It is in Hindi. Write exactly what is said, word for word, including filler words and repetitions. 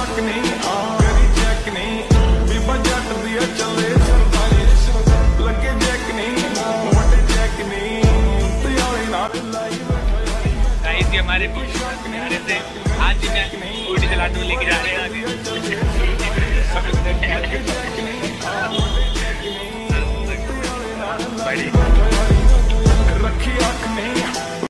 शक नहीं करी चेक नहीं बीबा जट दिया चले सरकारी लगे चेक नहीं वटे चेक नहीं त्याली नाल गाइस ये हमारे हमारे से आज मैं उल्टी से लाडू लेके जा रहे हैं आगे